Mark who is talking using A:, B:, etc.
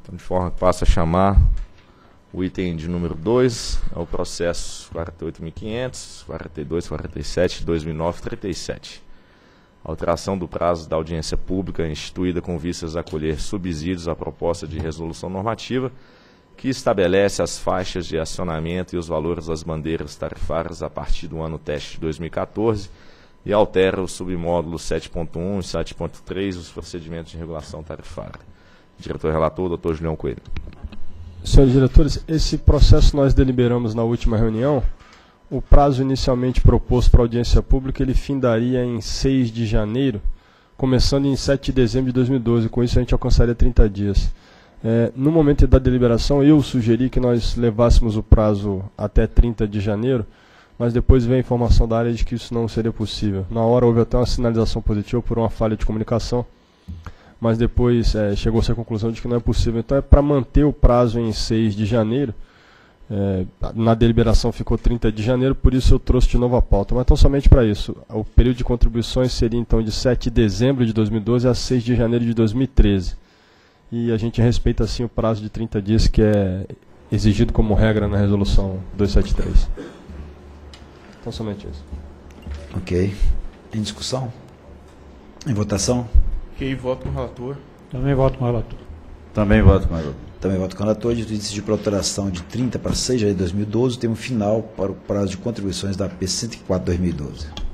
A: Então, de forma que passo a chamar o item de número 2, é o processo 48.500, 42, 47, 2009, 37. Alteração do prazo da audiência pública instituída com vistas a colher subsídios à proposta de resolução normativa que estabelece as faixas de acionamento e os valores das bandeiras tarifárias a partir do ano teste de 2014 e altera o submódulo 7.1 e 7.3 dos procedimentos de regulação tarifária. Diretor-relator, doutor Julião Coelho.
B: Senhores diretores, esse processo nós deliberamos na última reunião. O prazo inicialmente proposto para a audiência pública, ele findaria em 6 de janeiro, começando em 7 de dezembro de 2012. Com isso, a gente alcançaria 30 dias. No momento da deliberação, eu sugeri que nós levássemos o prazo até 30 de janeiro, mas depois veio a informação da área de que isso não seria possível. Na hora houve até uma sinalização positiva por uma falha de comunicação, mas depois chegou-se à conclusão de que não é possível. Então é para manter o prazo em 6 de janeiro, na deliberação ficou 30 de janeiro, por isso eu trouxe de novo a pauta. Mas então somente para isso, o período de contribuições seria então de 7 de dezembro de 2012 a 6 de janeiro de 2013. E a gente respeita assim o prazo de 30 dias que é exigido como regra na resolução 273. Então somente isso.
C: Ok. Em discussão? Em votação?
D: Ok, voto com o relator.
E: Também voto com o relator.
C: Também voto com o relator. Também voto com o relator. Dito decidir por alteração de 30 para 6 de janeiro de 2012, o termo final para o prazo de contribuições da AP 104/2012.